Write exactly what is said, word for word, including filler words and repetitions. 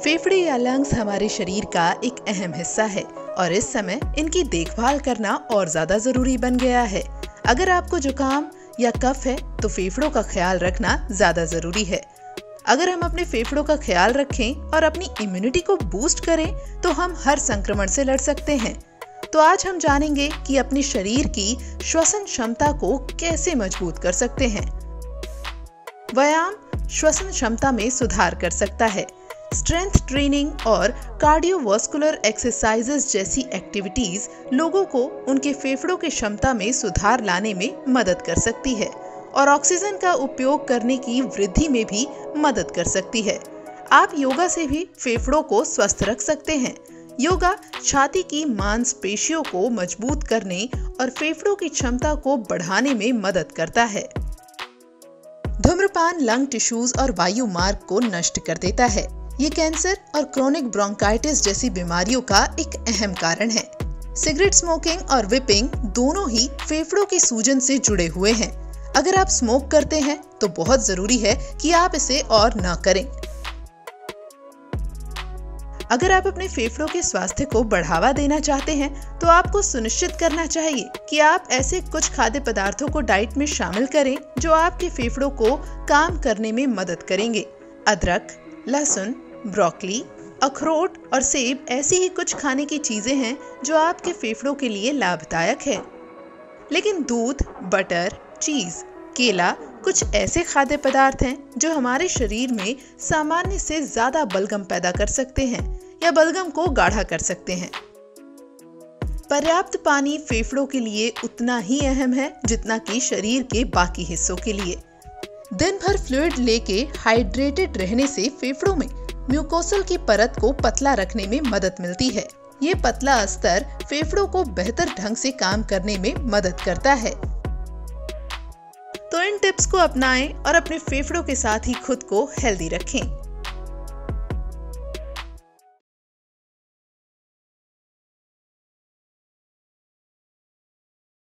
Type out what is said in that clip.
फेफड़े या लंग्स हमारे शरीर का एक अहम हिस्सा है और इस समय इनकी देखभाल करना और ज्यादा जरूरी बन गया है। अगर आपको जुकाम या कफ है तो फेफड़ों का ख्याल रखना ज्यादा जरूरी है। अगर हम अपने फेफड़ों का ख्याल रखें और अपनी इम्यूनिटी को बूस्ट करें तो हम हर संक्रमण से लड़ सकते हैं। तो आज हम जानेंगे कि अपने शरीर की श्वसन क्षमता को कैसे मजबूत कर सकते हैं। व्यायाम श्वसन क्षमता में सुधार कर सकता है। स्ट्रेंथ ट्रेनिंग और कार्डियोवास्कुलर एक्सरसाइजेस जैसी एक्टिविटीज लोगों को उनके फेफड़ों की क्षमता में सुधार लाने में मदद कर सकती है और ऑक्सीजन का उपयोग करने की वृद्धि में भी मदद कर सकती है। आप योगा से भी फेफड़ों को स्वस्थ रख सकते हैं। योगा छाती की मांसपेशियों को मजबूत करने और फेफड़ों की क्षमता को बढ़ाने में मदद करता है। धूम्रपान लंग टिश्यूज और वायु मार्ग को नष्ट कर देता है। ये कैंसर और क्रोनिक ब्रोंकाइटिस जैसी बीमारियों का एक अहम कारण है। सिगरेट स्मोकिंग और विपिंग दोनों ही फेफड़ों की सूजन से जुड़े हुए हैं। अगर आप स्मोक करते हैं तो बहुत जरूरी है कि आप इसे और न करें। अगर आप अपने फेफड़ों के स्वास्थ्य को बढ़ावा देना चाहते हैं तो आपको सुनिश्चित करना चाहिए कि आप ऐसे कुछ खाद्य पदार्थों को डाइट में शामिल करें जो आपके फेफड़ों को काम करने में मदद करेंगे। अदरक, लहसुन, ब्रोकली, अखरोट और सेब ऐसी ही कुछ खाने की चीजें हैं जो आपके फेफड़ों के लिए लाभदायक है। लेकिन दूध, बटर, चीज, केला कुछ ऐसे खाद्य पदार्थ हैं जो हमारे शरीर में सामान्य से ज्यादा बलगम पैदा कर सकते हैं या बलगम को गाढ़ा कर सकते हैं। पर्याप्त पानी फेफड़ों के लिए उतना ही अहम है जितना कि शरीर के बाकी हिस्सों के लिए। दिन भर फ्लूइड लेके हाइड्रेटेड रहने से फेफड़ों में म्यूकोसल की परत को पतला रखने में मदद मिलती है। ये पतला अस्तर फेफड़ों को बेहतर ढंग से काम करने में मदद करता है। तो इन टिप्स को अपनाएं और अपने फेफड़ों के साथ ही खुद को हेल्दी रखें।